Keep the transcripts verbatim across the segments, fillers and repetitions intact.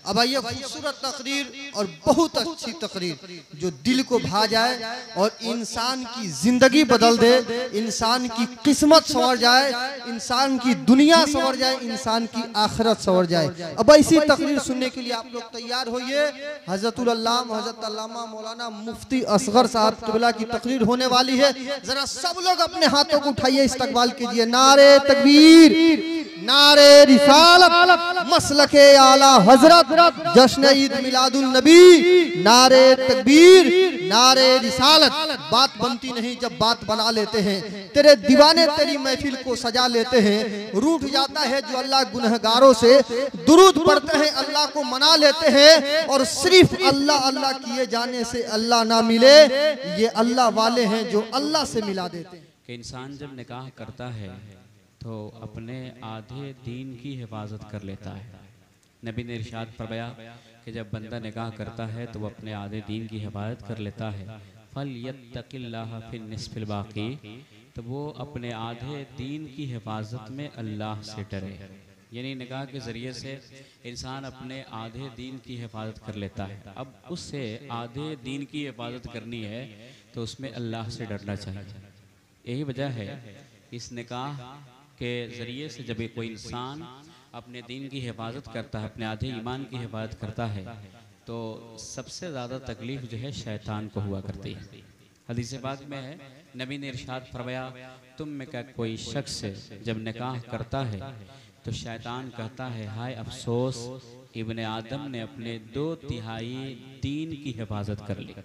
अब आइए खूबसूरत तकरीर और बहुत अच्छी तकरीर जो दिल को भा जाए और इंसान की जिंदगी बदल दे, इंसान की किस्मत संवर जाए, इंसान की दुनिया संवर जाए, इंसान की आखिरत संवर जाए। अब ऐसी तकरीर सुनने के लिए आप लोग तैयार होइए। हजरतुल अल्लामा हजरत अल्लामा मौलाना मुफ्ती असगर साहब क़िबला की तकरीर होने वाली है। जरा सब लोग अपने हाथों को उठाइए, इस्तकबाल कीजिए। नारे तकबीर, नारे रिसालत, मसलके आला हजरत, जश्न ईद मिलादुल नबी, नारे तकबीर, नारे रिसालत। बात बनती नहीं जब बात बना लेते हैं, तेरे दीवाने तेरी महफिल को सजा लेते हैं। रूठ जाता है जो अल्लाह गुनहगारों से, दुरूद पढ़ते हैं अल्लाह को मना लेते हैं। और सिर्फ अल्लाह अल्लाह किए जाने से अल्लाह ना मिले, ये अल्लाह वाले हैं जो अल्लाह से मिला देते हैं। कि इंसान जब निकाह करता है तो अपने आधे दीन की हिफाजत कर लेता है। नबी ने इरशाद फरमाया कि जब बंदा निकाह करता है तो वो अपने आधे दीन की हिफाजत कर लेता है। फल यत्तकिल्लाह फिन निस्फिल बाकी, तो वो अपने आधे दीन की हिफाजत में अल्लाह से डरे। यानी निकाह के ज़रिए से इंसान अपने आधे दीन की हिफाजत कर लेता है। अब उससे आधे दीन की हिफाजत करनी है तो उसमें अल्लाह से डरना चाहिए। यही वजह है इस निकाह के ज़रिए से जब कोई इंसान अपने दीन की हिफाजत करता है, अपने आधे ईमान की हिफाजत करता है, तो सबसे ज़्यादा तकलीफ़ जो है शैतान को हुआ करती है। हदीस पाक में है, नबी ने इरशाद फरमाया, तुम में का कोई शख्स जब निकाह करता है तो शैतान कहता है, हाय अफसोस, इब्ने आदम ने अपने दो तिहाई दीन की हिफाजत कर ली।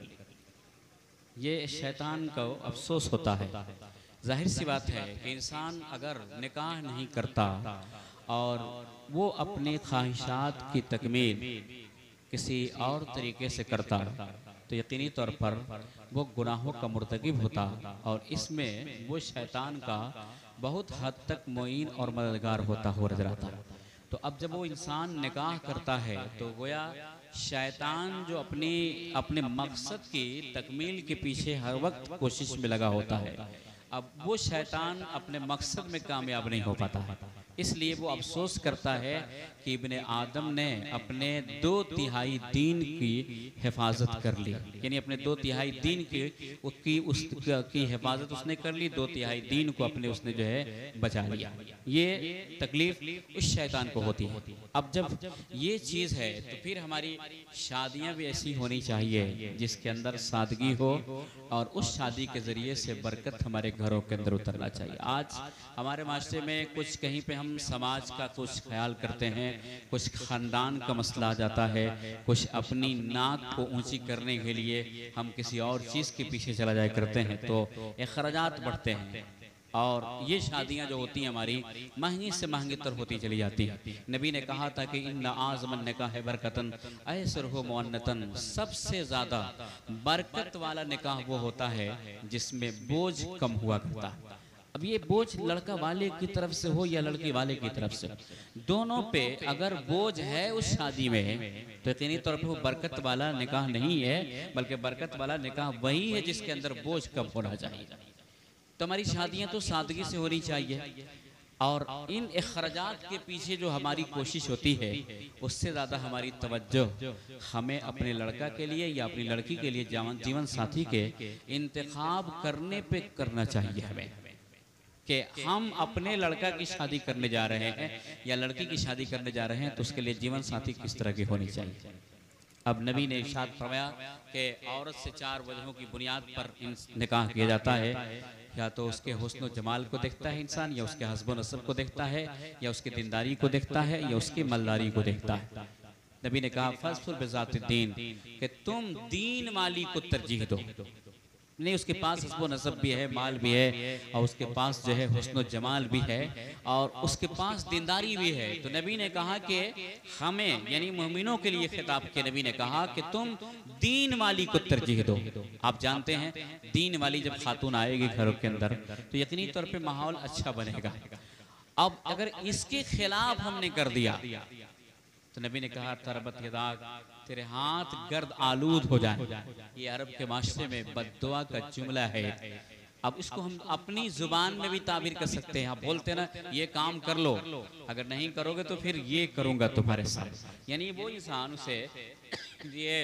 ये शैतान को अफसोस होता है। जाहिर सी बात है कि इंसान अगर निकाह नहीं करता और वो अपने ख्वाहिशात की तकमील किसी और तरीके से करता तो यकीनी तौर पर वो गुनाहों का मुर्तकिब होता और इसमें वो शैतान का बहुत हद तक मुईन और मददगार होता हो नजर आता। तो अब जब वो इंसान निकाह करता है तो गोया शैतान जो अपनी अपने मकसद की तकमील के पीछे हर वक्त कोशिश में लगा होता है, अब वो शैतान अपने मकसद में कामयाब नहीं हो पाता है। इसलिए वो अफसोस करता है कि इब्ने आदम ने अपने दो तिहाई दीन की हिफाजत कर ली। यानी अपने दो तिहाई दीन की उसकी उस की हिफाजत उसने कर ली, दो तिहाई दीन को अपने उसने जो है बचा लिया। ये तकलीफ उस शैतान को होती है। अब जब ये चीज़ है तो फिर हमारी शादियाँ भी ऐसी होनी चाहिए जिसके अंदर सादगी हो और उस शादी के ज़रिए से बरकत हमारे घरों के अंदर उतरना चाहिए। आज हमारे माशरे में कुछ कहीं पे हम समाज का कुछ ख्याल करते हैं, कुछ ख़ानदान का मसला आ जाता है, कुछ अपनी नाक को ऊंची करने के लिए हम किसी और चीज़ के पीछे चला जाया करते हैं, तो अखराजात बढ़ते हैं और ये शादियां जो होती हैं हमारी महंगी से महंगी तर होती चली जाती हैं। नबी ने कहा था कि इन्ना आज़मन निकाह बरकतन ऐसर हो मुअन्नतन, सबसे ज़्यादा बरकत वाला निकाह वो होता है जिसमें बोझ कम हुआ करता है। अब ये बोझ लड़का वाले की तरफ से हो या लड़की वाले की तरफ से, दोनों पे अगर बोझ है उस शादी में तो यकीनी तौर पे वो बरकत वाला निकाह नहीं है, बल्कि बरकत वाला निकाह वही है जिसके अंदर बोझ कम होना चाहिए। तो हमारी शादियां तो सादगी से होनी चाहिए और इन अखराजात के पीछे जो हमारी कोशिश होती है उससे ज़्यादा हमारी तवज्जो हमें अपने लड़का के लिए या अपनी लड़की के लिए जीवन साथी के इंतखाब करने पे करना चाहिए हमें, कि हम अपने लड़का की शादी करने जा रहे हैं या लड़की की शादी करने जा रहे हैं तो उसके लिए जीवन साथी किस तरह की होनी चाहिए। अब नबी ने इरशाद फरमाया कि औरत से चार वजहों की बुनियाद पर निकाह किया जाता है, या तो उसके हुस्न जमाल को देखता है इंसान, या उसके हस्ब नसब को देखता है, या उसकी दीनदारी को देखता है, या उसकी मलदारी को देखता है। नबी ने कहा फज़्फ़र बिज़ाति दीन, कि तुम दीन वाली को तरजीह दो। नहीं, उसके पास हस्ब नसब भी है, माल भी है, और उसके पास जो है हुस्न जमाल भी है, और उसके पास दीनदारी भी है। तो नबी ने कहा कि हमें यानी मोमिनों के लिए खिताब के नबी ने कहा कि तुम दीन वाली को तरजीह दो। आप जानते हैं दीन वाली जब खातून आएगी घरों के अंदर तो यकीनी तौर पे माहौल अच्छा बनेगा। अब अगर इसके खिलाफ हमने कर दिया तो नबी ने कहा तरबत यदाक, तेरे हाथ गर्द आलूद हो जाए। ये अरब के माशरे में बद्दुआ का जुमला है अब इसको हम अपनी जुबान में भी ताबीर कर सकते हैं। आप बोलते हैं ना, ये काम कर लो, अगर नहीं करोगे तो फिर ये करूंगा तुम्हारे साथ। यानी वो इंसान उसे ये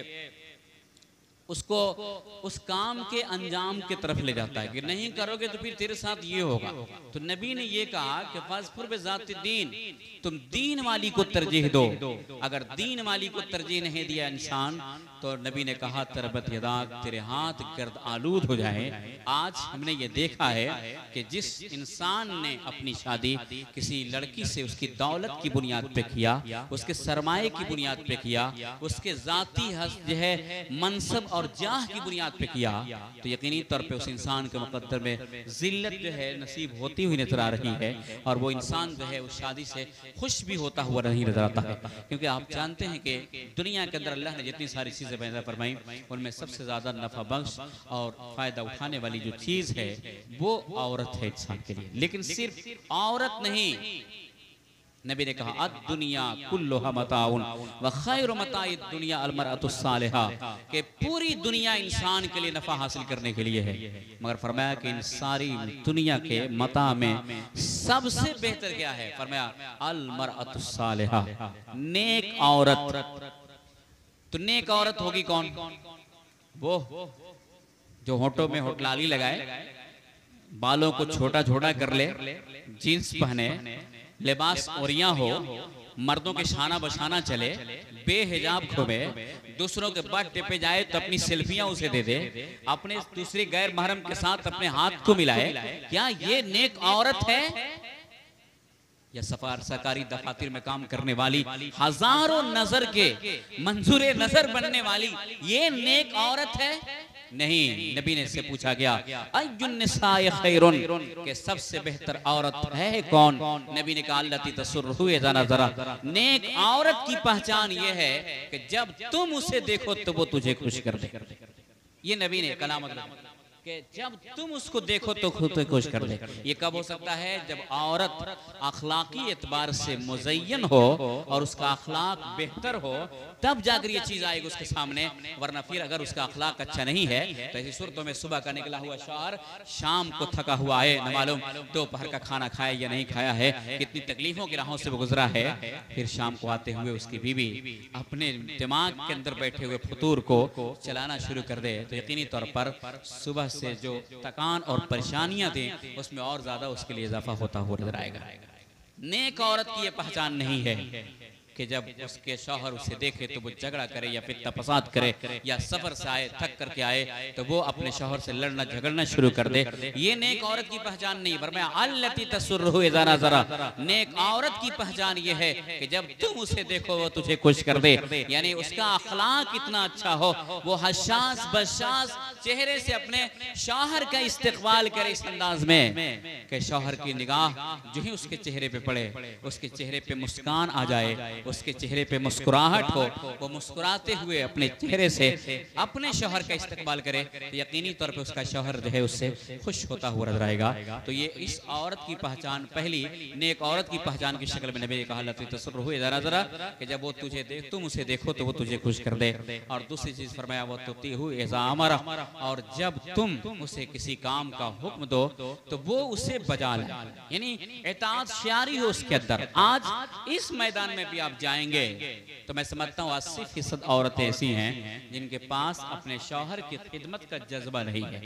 उसको उस काम के अंजाम की तरफ ले जाता है कि नहीं करोगे तो फिर तेरे साथ ये होगा। तो नबी ने ये कहा कि फासफुर बेज़ाति दीन, तुम दीन वाली को तरजीह दो। अगर दीन वाली को तरजीह नहीं दिया इंसान, तो नबी ने कहा तरबत यदाक, तेरे हाथ गर्द आलूद हो जाए। आज हमने ये देखा है कि जिस इंसान ने अपनी शादी किसी लड़की से उसकी दौलत की बुनियाद पे किया, उसके सरमाए की बुनियाद पे किया, उसके जाती हस जो है मनसब और जाह की बुनियाद पे किया, तो यकीनी तौर पे उस इंसान के मुकद्दर में जिल्लत जो है नसीब होती हुई नजर आ रही है, और वो इंसान जो है उस शादी से खुश भी होता हुआ नहीं नजर आता है। क्योंकि आप जानते हैं कि दुनिया के अंदर अल्लाह ने जितनी सारी चीजें पैदा फरमाई, उनमें सबसे ज्यादा नफा बख्श और फायदा उठाने वाली जो चीज है वो औरत है इंसान के लिए। लेकिन सिर्फ औरत नहीं, नबी ने कहा अद दुनिया कुल्लुहा मताउन व खैरु मताइद दुनिया अल मरअतुस सालिहा, कि पूरी दुनिया इंसान के लिए नफा हासिल करने के लिए है, मगर फरमाया कि इन सारी दुनिया के मता में सबसे बेहतर क्या है? फरमाया अल मरअतुस सालिहा, नेक औरत। तो नेक औरत होगी कौन? वो जो होठों में होठलाली लगाए, बालों को छोटा छोटा कर ले, जीन्स पहने, लिबास ओरिया हो, मर्दों के शाना बशाना चले, बेहिजाब घूमे, दूसरों के बर्थडे पे जाए तो अपनी सेल्फियां उसे दे दे, अपने दूसरे गैर महरम के साथ अपने हाथ को मिलाए, क्या ये नेक औरत है? या सफार सरकारी दफातर में काम करने वाली, हजारों नजर के मंजूरे नजर बनने वाली, ये नेक औरत है? नहीं। नबी ने इससे पूछा गया अय्युन निसाए खैरुन, के सबसे बेहतर औरत है कौन? नबी ने कहा अल्लती तसुर्रहु ज़रा ज़रा, नेक औरत की पहचान ये है कि जब तुम उसे देखो तो वो तुझे खुश कर दे। ये नबी ने कलाम कि जब तुम उसको देखो तो खुद खुश कर दे। ये कब हो सकता है? जब औरत अखलाकी एतबार से मुज़य्यन हो और उसका अखलाक बेहतर हो, तब जाकर ये चीज आएगी उसके सामने। वरना फिर अगर उसका अखलाक अच्छा नहीं है तो ऐसी सूरतों में सुबह का निकला हुआ शौहर शाम को थका हुआ है, न मालूम दोपहर का खाना खाया या नहीं खाया है, कितनी तकलीफों की राहों से वो गुजरा है, फिर शाम को आते हुए उसकी बीवी अपने दिमाग के अंदर बैठे हुए फतूर को चलाना शुरू कर दे, तो यकीनी तौर पर सुबह से जो थकान और परेशानियां थी उसमें और ज्यादा उसके लिए इजाफा होता हुआ नजर आएगा। नेक औरत की ये पहचान नहीं है कि जब उसके शौहर उसे देखे तो वो झगड़ा करे या फिर तपसाद करे, या सफर से आए थक करके आए तो वो अपने शौहर से लड़ना झगड़ना शुरू कर दे। ये नेक औरत की पहचान नहीं। फरमाया अल्लती तसुर्रहु ज़रा ज़रा, नेक औरत की पहचान ये है कि जब तुम उसे देखो वो तुझे खुश कर दे, यानी उसका अखलाक इतना अच्छा हो, वो हशास बशास चेहरे से अपने शौहर का इस्तेकबाल करे इस अंदाज में कि शौहर की निगाह जो ही उसके चेहरे पे पड़े, उसके चेहरे पे मुस्कान आ जाए, उसके चेहरे पे मुस्कुराहट हो, वो मुस्कुराते हुए अपने चेहरे से अपने शौहर का इस्तेकबाल करे, तो यकीनी तौर पे उसका शौहर जो है उससे खुश होता हुआ नजर आएगा। तो ये इस औरत की पहचान, पहली नेक औरत की पहचान की शक्ल में नबी ने कहा लती तसर्रुहु ज़रा ज़रा, कि जब वो तुझे देख तुम उसे देखो तो वो तुझे खुश कर दे। और दूसरी चीज फरमाया वो तुतीहु इज़ा अमरा, और जब तुम उसे किसी काम का हुक्म दो तो वो उसे बजा ले, यानी इताअत शारी हो उसके अंदर। आज इस मैदान में भी आप जाएंगे तो मैं समझता हूँ अस्सी फीसद औरतें ऐसी हैं जिनके पास अपने शौहर की खिदमत का जज्बा नहीं है,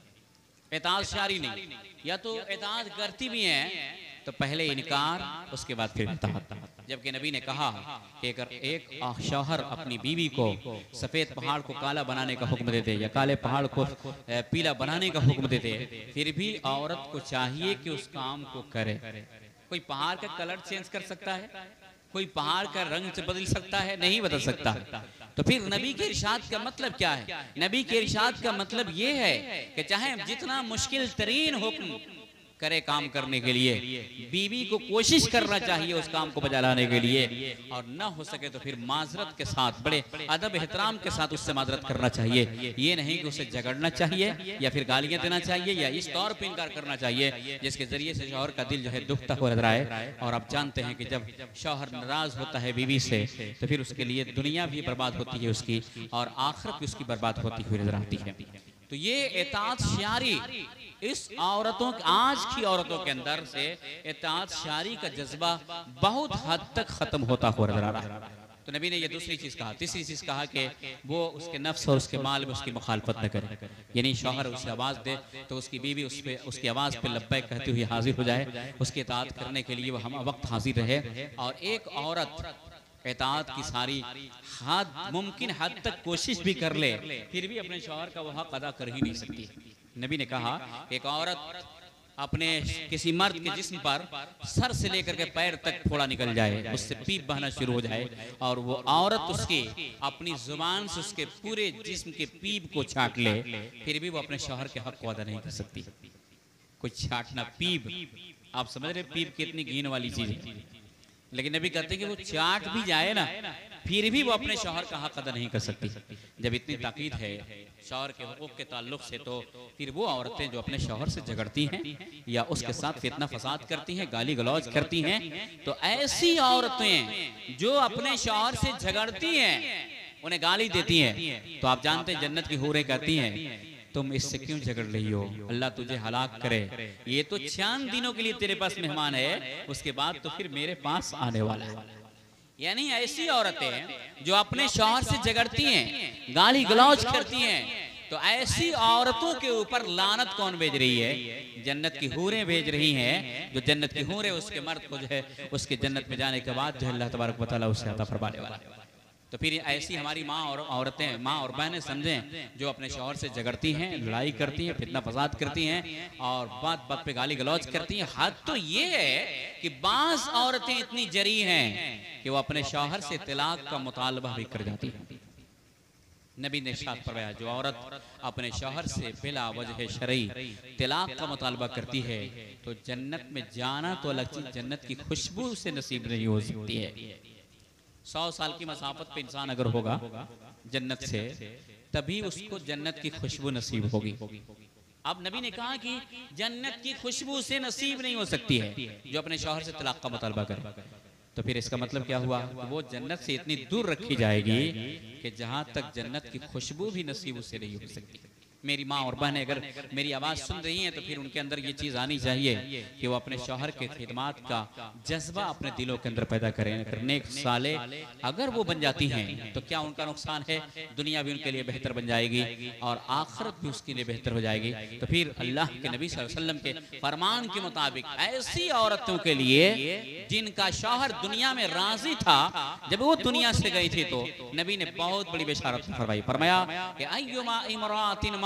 इताअत शारी नहीं, या तो इताअत करती भी हैं तो पहले इनकार उसके बाद फिर इताअत। जबकि नबी ने कहा कि अगर एक शौहर अपनी बीवी को सफेद पहाड़ को काला बनाने का हुक्म देते या काले पहाड़ को पीला बनाने का हुक्म देते, फिर भी औरत को चाहिए कि उस काम को करे। कोई पहाड़ का कलर चेंज कर सकता है, कोई पहाड़ का रंग से बदल सकता है? नहीं बदल सकता। तो फिर नबी के इरशाद का मतलब क्या है? नबी के इरशाद का मतलब ये है कि चाहे जितना मुश्किल तरीन हुक्म करे काम करने के लिए, बीवी को कोशिश करना चाहिए उस काम को बजा लाने के लिए, और न हो सके तो फिर माजरत के साथ, बड़े अदब एहतराम के साथ उससे माजरत करना चाहिए। ये नहीं कि उसे झगड़ना चाहिए या फिर गालियां देना चाहिए या इस तौर पर इनकार करना चाहिए जिसके जरिए से शौहर का दिल जो है दुखता हुआ नजर आए। और आप जानते हैं कि जब शौहर नाराज होता है बीवी से तो फिर उसके लिए दुनिया भी बर्बाद होती है उसकी, और आखिरत भी उसकी बर्बाद होती हुई नजर आती है। तो ये इताअत शारी इस औरतों आज की औरतों के अंदर से इताअत शारी का जज्बा बहुत हद तक खत्म होता हुआ नजर आ रहा है। तो नबी ने ये दूसरी चीज कहा, तीसरी चीज कहा कि वो उसके नफ्स और उसके माल में उसकी मुखालफत न करे, यानी शौहर उसे आवाज दे तो उसकी बीवी उस पे उसकी आवाज पे लब्बैक कहती हुई हाजिर हो जाए, उसकी इताअत करने के लिए वो हम वक्त हाजिर रहे। और एक औरत इताअत की सारी हद मुमकिन हद तक कोशिश भी कर ले, फिर भी अपने शौहर का वो हक अदा कर ही नहीं सकती। नबी ने कहा एक औरत अपने किसी मर्द के जिस्म पर सर से लेकर के पैर तक फोड़ा निकल जाए, उससे पीप बहना शुरू हो जाए और वो औरत उसके अपनी जुबान से उसके पूरे जिस्म के पीप को छाट ले, फिर भी वो अपने शौहर के हक को अदा नहीं कर सकती। कोई छाटना पीप, आप समझ रहे पीप कितनी घिन वाली चीज है, लेकिन नबी कहते हैं कि वो चाट भी जाए ना फिर भी वो अपने शौहर का हक अदा नहीं कर सकती। जब इतनी ताकीद है शौहर के हुकूक के ताल्लुक से, तो फिर वो औरतें जो अपने शौहर से झगड़ती हैं या उसके साथ फितना फसाद करती हैं, गाली गलौज करती हैं, तो ऐसी औरतें जो अपने शौहर से झगड़ती हैं, उन्हें गाली देती हैं, तो आप जानते हैं जन्नत की हूरें कहती हैं तुम इससे क्यों झगड़ रही हो, अल्लाह तुझे हलाक करे, ये तो चांद दिनों के लिए तेरे पास मेहमान है, उसके बाद तो फिर मेरे पास आने वाला है। यानी ऐसी औरतें जो अपने शौहर से झगड़ती हैं, गाली गलौज करती हैं, तो ऐसी औरतों के ऊपर लानत कौन भेज रही है? जन्नत की हूरें भेज रही हैं, जो जन्नत की हूरें उसके मर्द को जो है उसके जन्नत में जाने के बाद जो है अल्लाह तबारक व तआला उसे अता फरमाने वाला है। तो फिर ऐसी हमारी माँ और औरतें, माँ और बहनें समझें जो अपने शौहर से झगड़ती हैं, लड़ाई करती हैं, फितना फसाद करती हैं और बात बात पे गाली गलौज करती हैं। हद तो ये है कि बाज़ औरतें इतनी जरी हैं कि वो अपने शौहर से तलाक का मुतालबा भी कर जाती हैं। नबी ने इरशाद फरमाया जो औरत अपने शौहर से बिला वजह शरई तलाक का मुतालबा करती है तो जन्नत में जाना तो अलग चीज, जन्नत की खुशबू से नसीब नहीं हो सकती है। सौ साल की मसाफत पे इंसान अगर होगा जन्नत से, तभी उसको जन्नत की खुशबू नसीब होगी। अब नबी ने कहा कि जन्नत की खुशबू से नसीब नहीं हो सकती है जो अपने शौहर से तलाक का मुतालबा करे, तो फिर इसका मतलब क्या हुआ कि वो जन्नत से इतनी दूर रखी जाएगी कि जहां तक जन्नत की खुशबू भी नसीब उससे नहीं हो सकती। मेरी माँ और बहनें अगर मेरी आवाज़ सुन रही हैं तो फिर उनके अंदर ये चीज़ आनी चाहिए कि वो अपने शौहर के खिदमात का जज्बा अपने दिलों के अंदर पैदा करें। करने साले अगर वो बन जाती हैं तो क्या उनका नुकसान है? दुनिया भी उनके लिए बेहतर बन जाएगी और आखिरत भी उसके लिए बेहतर हो जाएगी। तो फिर अल्लाह के नबी सल्लल्लाहु अलैहि वसल्लम के फरमान के मुताबिक ऐसी औरतों के लिए जिनका शौहर दुनिया में राजी था, जब वो दुनिया से गई थी तो नबी ने बहुत बड़ी बिशारत फरमाई। फरमाया कि अय्युमा इमरातिन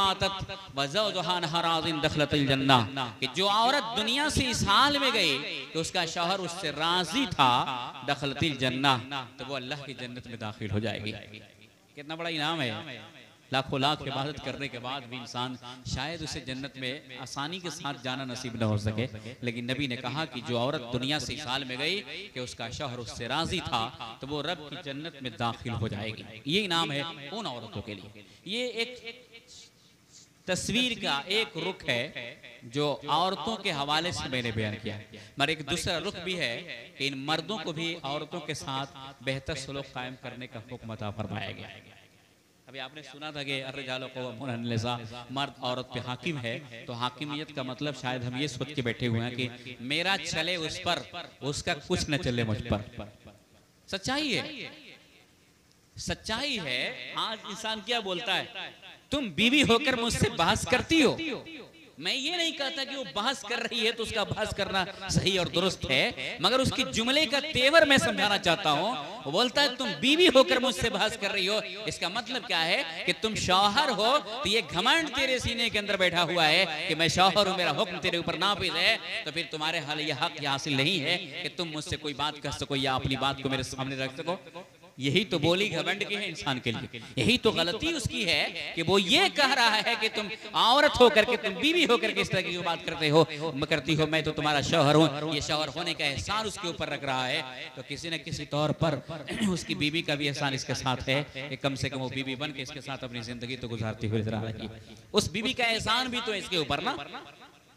कि जो औरत दुनिया से इस हाल में गई कि उसका शौहर उससे राजी था, दखलतिल जन्ना, तो वो अल्लाह की जन्नत में दाखिल हो जाएगी। कितना बड़ा इनाम है। लाखों लाख इबादत करने के बाद भी इंसान शायद उसे जन्नत में आसानी के साथ जाना नसीब न हो सके, लेकिन नबी ने कहा कि जो औरत दुनिया से इस हाल में गई कि उसका शौहर उससे राजी था तो वो रब की जन्नत में दाखिल हो जाएगी। ये इनाम है उन औरतों के लिए। ये एक तस्वीर का एक रुख है जो औरतों के हवाले से मैंने बयान किया है, मगर एक दूसरा रुख भी है कि इन मर्दों को भी औरतों के साथ बेहतर सलूक कायम करने का हुक्म अता फरमाया गया है। अभी आपने सुना था कि अर्रिजालु क़व्वामून अला निसा, मर्द औरत पे हाकिम है, तो हाकिमियत का मतलब शायद हम ये सोच के बैठे हुए हैं कि मेरा चले उस पर, उसका कुछ न चले मुझ पर। सच्चाई है, सच्चाई है। आज इंसान क्या बोलता है, तुम बीवी होकर मुझसे बहस करती हो। मैं ये नहीं कहता कि वो बहस कर रही है तो उसका बहस करना सही और दुरुस्त है, मगर उसकी जुमले का तेवर मैं समझाना चाहता हूँ। वो बोलता है तुम बीवी होकर मुझसे बहस कर रही हो, इसका मतलब क्या है कि तुम शौहर हो तो ये घमंड तेरे सीने के अंदर बैठा हुआ है कि मैं शौहर हूँ, मेरा हुक्म तेरे ऊपर नाफिज है, तो फिर तुम्हारे हाल ये हक हासिल नहीं है कि तुम मुझसे कोई बात कह सको या अपनी बात को मेरे सामने रख सको। यही तो बोली घमंड की है इंसान के लिए, यही तो गलती उसकी है कि वो ये कह रहा है कि तुम औरत होकर के, तुम बीवी होकर के इस तरह की बात करते हो करती हो, मैं तो तुम्हारा शौहर हूँ। ये शौहर होने का एहसान उसके ऊपर रख रहा है, तो किसी न किसी तौर पर उसकी बीवी का भी एहसान इसके साथ है कि कम से कम वो बीवी बन के इसके साथ अपनी जिंदगी तो गुजारती हुई नजर आ रही है। उस बीवी का एहसान भी तो इसके ऊपर ना,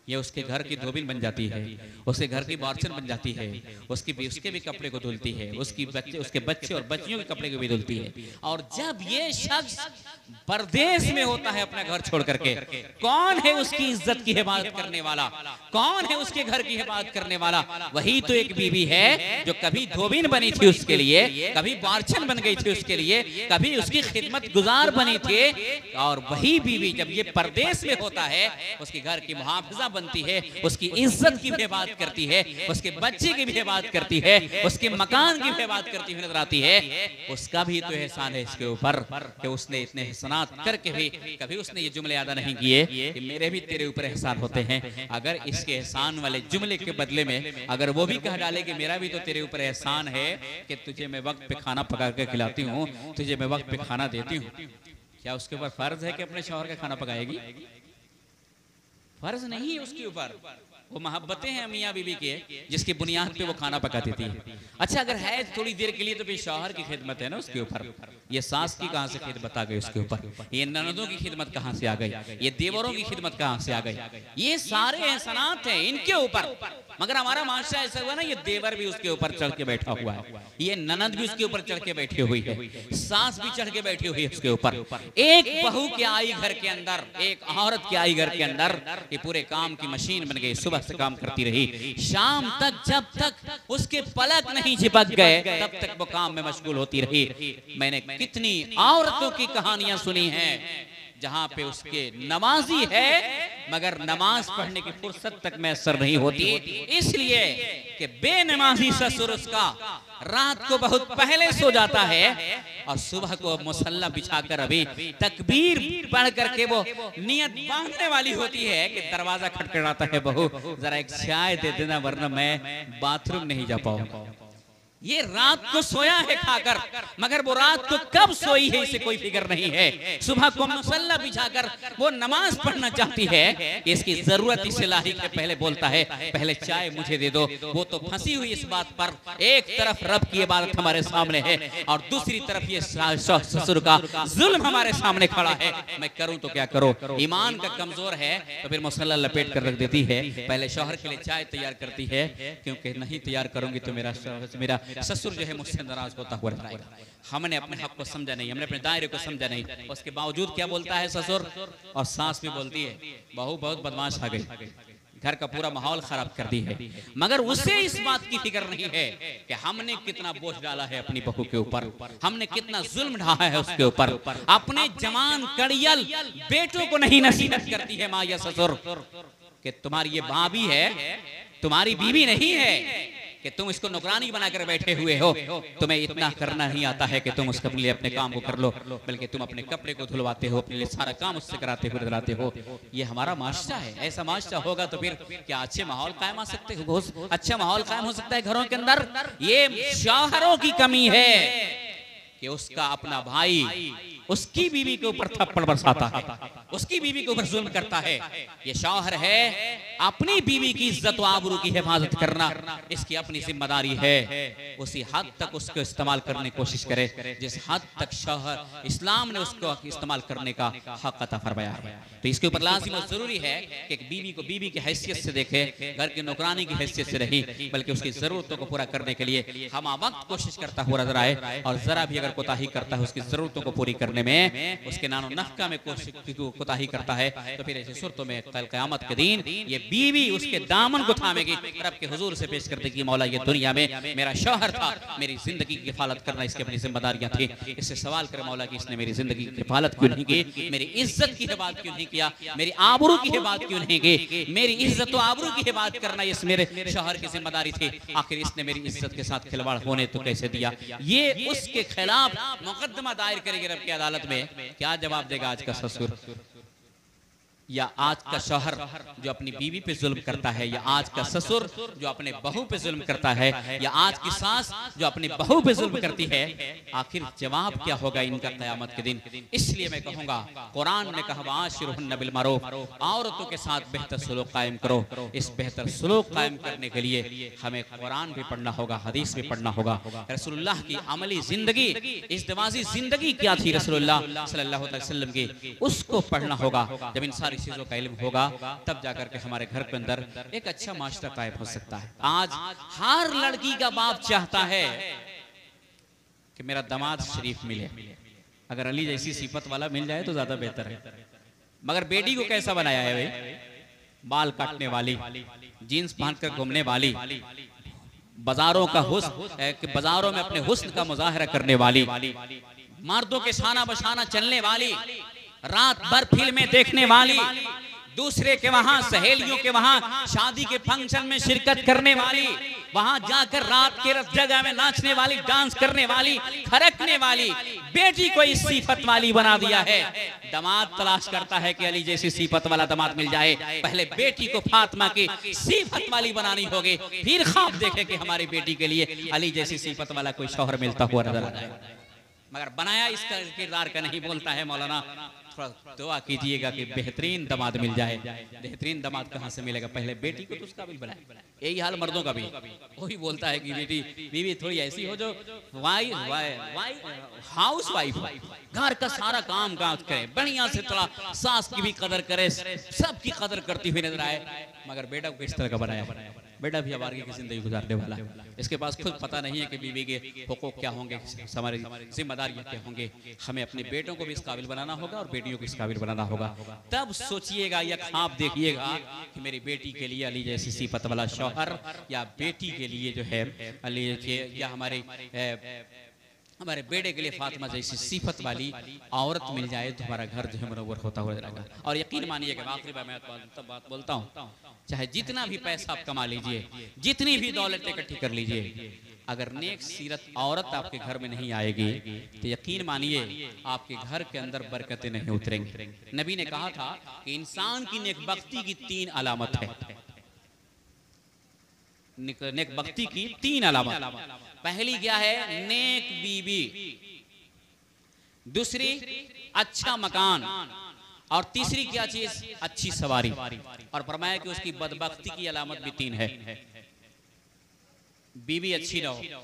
ये उसके घर की धोबिन बन जाती है, उसके घर की बार्चन बन जाती है, उसकी भी उसके भी कपड़े को धुलती है, उसकी बच्चे उसके बच्चे और बच्चियों के कपड़े को भी धुलती है। और जब ये शख्स परदेश में होता है अपना घर छोड़ करके, कौन है उसकी इज्जत की हिफाजत करने वाला, कौन है उसके घर की हिफाजत करने वाला? वही तो एक बीवी है जो कभी धोबिन बनी थी उसके लिए, कभी बार्चन बन गई थी उसके लिए, कभी उसकी खिदमत गुजार बनी थी। और वही बीवी जब ये परदेश में होता है, उसके घर की मुहाफिजा बनती है, उसकी इज्जत की भी हिफाजत करती है, उसके बच्चे की भी हिफाजत करती है, उसके मकान की भी हिफाजत करती हुई नजर आती है। उसका भी तो एहसान है इसके ऊपर कि उसने इतने एहसानात करके भी कभी उसने ये जुमले अदा नहीं किए कि मेरे भी तेरे ऊपर एहसान होते हैं। अगर इसके एहसान वाले जुमले के बदले में अगर वो भी कह डाले कि मेरा भी तो तेरे ऊपर एहसान है कि तुझे मैं वक्त पे खाना पका के खिलाती हूँ, तुझे मैं वक्त पे खाना देती हूँ, क्या उसके ऊपर फर्ज है कि अपने शौहर का खाना पकाएगी? फर्ज नहीं है उसके ऊपर। वो मोहब्बतें हैं मियाँ बीवी के जिसकी बुनियाद पे वो खाना पका देती है। अच्छा अगर है थोड़ी देर के लिए तो फिर शौहर की खिदमत है ना उसके ऊपर। ये सास की कहाँ से खिदमत आ गई उसके ऊपर, ये ननदों की खिदमत कहाँ से आ गई, ये देवरों की खिदमत कहाँ से आ गई? ये सारे एहसानात हैं इनके ऊपर। मगर हमारा माशरा ऐसा हुआ ना, ये देवर भी उसके ऊपर चढ़ के बैठा हुआ है, ये ननद भी उसके ऊपर चढ़ के बैठी हुई है, सास भी चढ़ के बैठी हुई है उसके ऊपर। एक बहू के आई घर के अंदर, एक औरत के आई घर के अंदर, ये पूरे काम की मशीन बन गई। सुबह से काम करती रही, शाम तक जब तक उसके पलक नहीं झपक गए तब तक वो काम में मशगूल होती रही। मैंने कितनी औरतों की कहानियां सुनी हैं जहां पे उसके नमाजी है मगर नमाज पढ़ने की फुर्सत तक मैसर नहीं होती, इसलिए कि बेनमाजी ससुर उसका रात को बहुत पहले सो जाता है और सुबह को मुसल्ला बिछाकर अभी तकबीर पढ़ करके वो नियत बांधने वाली होती है कि दरवाजा खटखटाता है, बहू जरा एक चाय दे देना वरना मैं बाथरूम नहीं जा पाऊंगा। ये रात को सोया है खाकर, मगर वो रात को कब सोई है इसे कोई फिक्र नहीं है। सुबह को मुसल्ला बिछाकर वो नमाज पढ़ना चाहती है, इसकी जरूरत इसे लाहिक है। पहले बोलता है पहले चाय मुझे दे दो। वो तो फंसी हुई इस बात पर, एक तरफ रब की इबादत हमारे सामने है और दूसरी तरफ ये ससुर का जुल्म हमारे सामने खड़ा है। मैं करूं तो क्या करूं? ईमान का कमजोर है तो फिर मुसल्ला लपेट कर रख देती है। पहले शौहर के लिए चाय तैयार करती है क्योंकि नहीं तैयार करूंगी तो मेरा मेरा ससुर जो है मुझसे नाराज होता हुआ रहेगा। हमने अपने हक को समझा नहीं, हमने अपने दायरे को समझा नहीं, उसके बावजूद क्या बोलता है ससुर, और सास भी बोलती है बहू बहुत बदमाश आ गई, घर का पूरा माहौल खराब कर दी है। मगर उसे इस बात की फिक्र नहीं है कि हमने कितना बोझ डाला है अपनी बहू के ऊपर, हमने कितना जुल्म ढाया है उसके ऊपर। अपने जवान कड़ियल बेटों को नहीं नसीहत करती है माँ या ससुर कि तुम्हारी ये भाभी है, तुम्हारी बीवी नहीं है कि तुम इसको नौकरानी बनाकर बैठे हुए हो, तुम्हें इतना करना नहीं आता है कि तुम उसके लिए अपने काम को कर लो, बल्कि तुम अपने कपड़े को धुलवाते हो, अपने लिए सारा काम उससे कराते हुए नजर आते हो। ये हमारा माशरा है। ऐसा माशरा होगा तो फिर क्या अच्छे माहौल कायम आ सकते हो, अच्छा माहौल कायम हो सकता है घरों के अंदर? ये शौहरों की कमी है कि उसका अपना भाई उसकी बीवी के ऊपर थप्पड़ बरसाता है, उसकी बीवी के ऊपर जुल्म करता है। ये शौहर है, अपनी बीवी की इज्जत व आबरू की हिफाजत करना इसकी अपनी जिम्मेदारी है। उसी हद तक उसको इस्तेमाल करने की कोशिश करे जिस हद तक शौहर इस्लाम ने उसको इस्तेमाल करने का हक अता फरमाया है। तो इसके ऊपर लाजिम और जरूरी है कि एक बीवी को बीवी की हैसियत से देखे, घर की नौकरानी की हैसियत से रही, बल्कि उसकी जरूरतों को पूरा करने के लिए हम वक्त कोशिश करता हुआ नजर आए। और जरा भी अगर कोताही करता है उसकी जरूरतों को पूरी करने में, उसके नानो नफका में कोताही करता है, तो फिर ऐसी सूरतों में कल क़यामत के दिन ये बीवी उसके दामन को थामेगी, रब के हुजूर से पेश कर देगी, मौला ये दुनिया में मेरा शौहर था, मेरी जिंदगी की हिफाजत करना इसकी अपनी जिम्मेदारियां थी। इससे सवाल करे मौला कि इसने मेरी जिंदगी की हिफाजत क्यों नहीं की, मेरी इज्जत की हिफाजत क्यों नहीं किया, मेरी आबरू की हिफाजत क्यों नहीं की? मेरी इज्जत और आबरू की हिफाजत करना इस मेरे शौहर की जिम्मेदारी थी, आखिर इसने मेरी इज्जत के साथ खिलवाड़ होने तो कैसे दिया? ये उसके खिलाफ मुकदमा दायर करेगी रब की अदालत में। क्या जवाब देगा आज का ससुर या आज का शौहर जो अपनी बीवी पे जुल्म करता है, या आज का ससुर जो अपने बहू पे जुल्म करता है, या आज की सास जो अपनी बहू पे जुल्म करती है? आखिर जवाब क्या होगा इनका क़यामत के दिन? इसलिए मैं कहूंगा, कुरान ने कहा वाशिरुहुन्ना बिल मारूफ, औरतों के साथ बेहतर सलूक कायम करो। इस बेहतर सलूक कायम करने के लिए हमें कुरान भी पढ़ना होगा, हदीस भी पढ़ना होगा। रसूलुल्लाह की अमली जिंदगी, इज़्दिवाजी जिंदगी क्या थी रसूलुल्लाह सल्लल्लाहु अलैहि वसल्लम की, उसको पढ़ना होगा। जब इन सारी चीज़ों का इल्म होगा, तब जाकर के हमारे घर के अंदर एक अच्छा मास्टर कायम हो सकता है। आज हर लड़की का बाप चाहता है कि मेरा दामाद शरीफ मिले, अगर अली जैसी सिफत वाला मिल जाए तो ज्यादा बेहतर है। मगर बेटी को कैसा बनाया है भाई? बाल काटने वाली, जीन्स पहनकर घूमने वाली, बाजारों का हुस्न, बाजारों में अपने हुस्न का मुजाहरा करने वाली, मर्दों के शाना बशाना चलने वाली, रात भर फिल्में देखने वाली, दूसरे के वहां सहेलियों के वहां शादी के फंक्शन में शिरकत करने वाली, वहां जाकर रात के जगह में नाचने वाली, डांस करने वाली, खरकने वाली बेटी को इस सिफत वाली बना दिया है। दामाद तलाश करता है कि अली जैसी सिफत वाला दामाद मिल जाए। पहले बेटी को फातिमा की सिफत वाली बनानी होगी, फिर ख्वाब देखे कि हमारी बेटी के लिए अली जैसी सिफत वाला कोई शौहर मिलता हुआ नजर आ जाए। मगर बनाया इसका किरदार का नहीं बोलता है मौलाना। थोड़ा दुआ कीजिएगा कि बेहतरीन दामाद मिल जाए। बेहतरीन दामाद कहाँ से मिलेगा? पहले बेटी को तो उस काबिल बनाए। यही हाल मर्दों का भी, वही बोलता है कि बेटी बीवी थोड़ी ऐसी हो जो why why why housewife, घर का सारा काम काज करे, बढ़िया से, थोड़ा सास की भी कदर करे, सबकी कदर करती हुई नजर आए। मगर बेटा को किस तरह का बनाया? बेटा भी आवारगी की जिंदगी गुजारने वाला है, इसके पास खुद पता नहीं है कि बीवी के हुकूक क्या होंगे, हमारी जिम्मेदारियां क्या होंगे। हमें अपने बेटों को भी इस काबिल बनाना होगा और बेटियों को इस काबिल बनाना होगा। तब सोचिएगा या ख्वाब देखिएगा कि मेरी बेटी के लिए अली जैसी सिफत वाला शौहर, या बेटी के लिए जो है अली के, या हमारे हमारे बेटे के लिए फातिमा जैसी सिफत वाली औरत मिल जाए तो हमारा घर जो है मुनव्वर होता हुआ जाएगा। और यकीन मानिएगा, आखिरी बार मैं तब बात बोलता हूँ, चाहे जितना भी पैसा आप कमा लीजिए, जितनी भी दौलत इकट्ठी कर लीजिए, अगर नेक सीरत औरत आपके घर में नहीं आएगी तो यकीन मानिए आपके घर के अंदर बरकतें नहीं उतरेंगी। नबी ने कहा था कि इंसान की नेकबख्ती की तीन अलामत है। नेकबख्ती की तीन अलामत, पहली क्या है? नेक बीवी, दूसरी अच्छा मकान, और तीसरी क्या चीज? अच्छी सवारी। और फरमाया कि उसकी बदबख्ती की अलामत भी तीन है। बीवी अच्छी ना हो,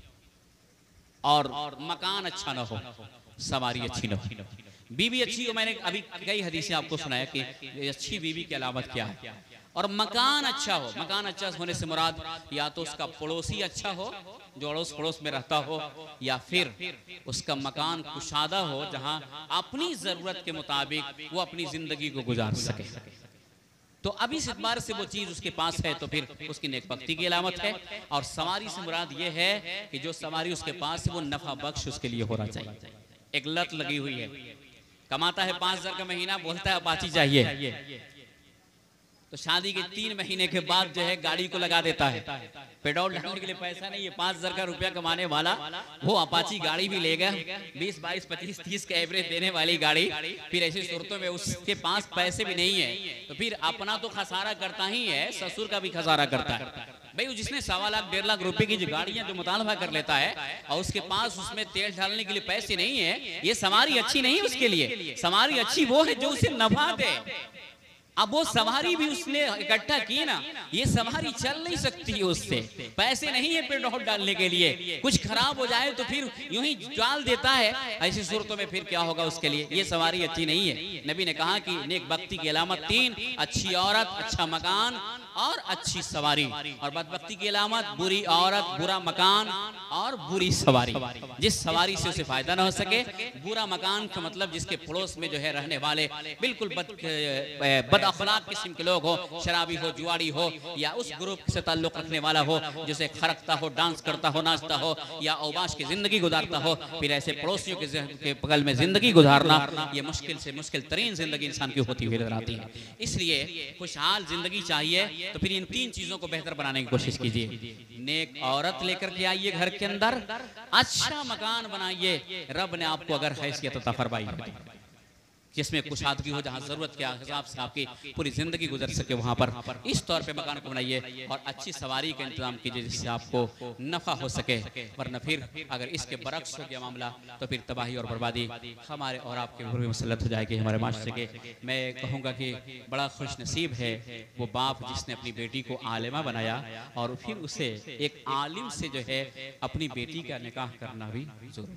और मकान अच्छा ना हो, सवारी अच्छी ना हो। बीवी अच्छी हो, मैंने अभी कई हदीसें आपको सुनाया कि अच्छी बीवी की अलामत क्या है। और मकान अच्छा हो, मकान अच्छा होने से मुराद या तो उसका पड़ोसी अच्छा हो जो अड़ोस पड़ोस में रहता हो, या फिर उसका मकान कुशादा हो जहां अपनी जरूरत के मुताबिक वो अपनी जिंदगी को गुजार सके। तो अभी इस एतबार से वो चीज उसके पास है तो फिर उसकी नेकबख्ती की अलामत है। और सवारी से मुराद ये है कि जो सवारी उसके पास है वो नफा बख्श उसके लिए होना चाहिए। एक लत लगी हुई है, कमाता है पांच हजार का महीना, बोलता है अपाची चाहिए, तो शादी के तीन महीने के बाद जो है गाड़ी को लगा देता है। पेट्रोल डालने के लिए पैसा नहीं है, पांच हजार का रुपया कमाने वाला वो अपाची गाड़ी भी लेगा, बीस बाईस पच्चीस तीस का एवरेज देने वाली गाड़ी। फिर ऐसी सूरतों में उसके पास पैसे भी नहीं है तो फिर अपना तो खसारा करता ही है, ससुर का भी खसारा करता है। भाई जिसने सवा लाख डेढ़ लाख रुपए की जो गाड़ियां जो मुतालबा कर लेता है और उसके पास उसमें तेल डालने के लिए पैसे नहीं है, ये सवारी अच्छी नहीं उसके लिए। सवारी अच्छी वो है जो उसे नफा दे। अब वो सवारी भी उसने इकट्ठा की ना, ये सवारी चल नहीं सकती है उससे, पैसे नहीं है पेट्रोल डालने के लिए, कुछ खराब हो जाए तो फिर यूं ही डाल देता है। ऐसी सूरतों में फिर क्या होगा उसके लिए? ये सवारी अच्छी नहीं है। नबी ने कहा कि नेकबख्ती की अलामत तीन, अच्छी औरत, अच्छा मकान और अच्छी सवारी। और बदबख्ती की अलामत बुरी औरत, बुरा मकान और बुरी सवारी। जिस सवारी से उसे फायदा ना हो सके। बुरा मकान का मतलब जिसके पड़ोस में जो है रहने वाले बिल्कुल बद बद अखलाक किस्म के लोग हो, शराबी हो, जुआड़ी हो, या उस ग्रुप से ताल्लुक रखने वाला हो जिसे खरकता हो, डांस करता हो, नाचता हो, या औबाश की जिंदगी गुजारता हो। फिर ऐसे पड़ोसियों के बगल में जिंदगी गुजारना ये मुश्किल से मुश्किल तरीन जिंदगी इंसान की होती हुई नजर आती है। इसलिए खुशहाल जिंदगी चाहिए तो फिर इन तीन चीजों को बेहतर बनाने की कोशिश कीजिए। नेक औरत लेकर के आइए घर के अंदर, अच्छा मकान बनाइए, रब ने आपको अगर हैसियत अता फरमाई है जिसमें कुशादगी हो, जहाँ जरूरत के हिसाब से आपकी पूरी जिंदगी गुजर सके, वहां पर इस तौर पे मकान को बनाइए और अच्छी सवारी का इंतजाम कीजिए जिससे आपको नफा हो सके। वरना फिर अगर इसके बरक्स हो गया मामला तो फिर तबाही और बर्बादी हमारे और आपके ऊपर मुसल्लत हो जाएगी, हमारे माशरे के। मैं कहूँगा कि बड़ा खुश नसीब है वो बाप जिसने अपनी बेटी को आलिमा बनाया और फिर उसे एक आलिम से जो है अपनी बेटी का निकाह करना भी जरूर हुआ।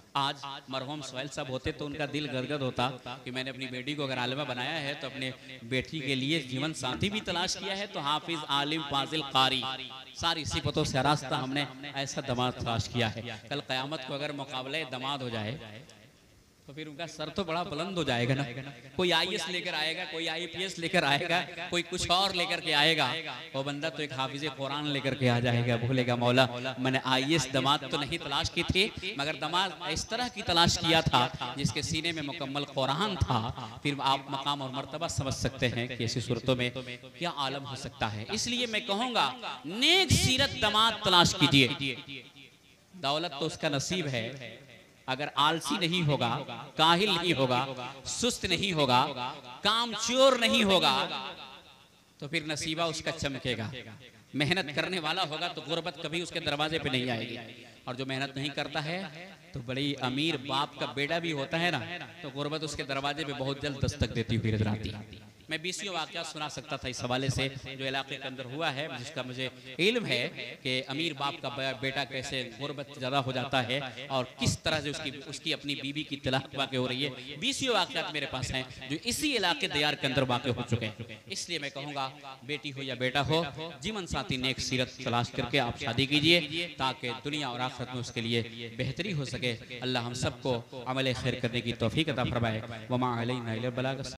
आज मरहूम सोहेल साहब होते तो उनका दिल गदगद होता कि मैंने अपनी बेटी को अगर आलिमा बनाया है तो अपने बेटी के लिए जीवन साथी भी तलाश किया है, तो हाफिज आलिम फाजिल कारी सारी सिफतों से रास्ता हमने ऐसा दमाद तलाश किया है। कल क़यामत को अगर मुकाबले दमाद हो जाए तो फिर उनका सर तो बड़ा बुलंद हो जाएगा ना। कोई आई ए एस लेकर आएगा, कोई आई पी एस लेकर आएगा, कोई कुछ और लेकर के आएगा, वो बंदा तो एक हाफिज कुरान लेकर के आ जाएगा। बोलेगा मौला मैंने आई ए एस दमाद तो नहीं तलाश की थी, मगर दमाद इस तरह की तलाश किया था जिसके सीने में मुकम्मल कुरान था। फिर आप मकाम और मर्तबा समझ सकते हैं कि ऐसी सूरतों में क्या आलम हो सकता है। इसलिए मैं कहूँगा नेक सीरत दमाद तलाश कीजिए। दौलत तो उसका नसीब है, अगर आलसी नहीं होगा, काहिल नहीं होगा, सुस्त नहीं होगा, कामचोर नहीं होगा, तो फिर नसीबा उसका चमकेगा। मेहनत करने वाला होगा तो गुर्बत कभी उसके दरवाजे पे नहीं आएगी। और जो मेहनत नहीं करता है तो बड़ी अमीर बाप का बेटा भी होता है ना, तो गुर्बत उसके दरवाजे पे बहुत जल्द दस्तक देती हुई नजर आती है। मैं बीसियों वाक़या सुना सकता था इस हवाले से जो इलाके के अंदर हुआ है, जिसका मुझे इल्म है कि अमीर बाप का बेटा कैसे गुर्बत ज़्यादा हो जाता है और किस तरह से उसकी उसकी अपनी बीवी की तलाक वाक़ हो रही है। बीसियों वाक़यात मेरे पास हैं जो इसी इलाके दयार के अंदर वाक़ हो चुके हैं। इसलिए मैं कहूँगा बेटी हो या बेटा हो, जीवन साथी नेक सीरत तलाश करके आप शादी कीजिए ताकि दुनिया और आखिरत में उसके लिए बेहतरी हो सके। अल्लाह हम सबको अमल खैर करने की तौफीक अता फरमाए। वमा अलैना इल्ला बलाग।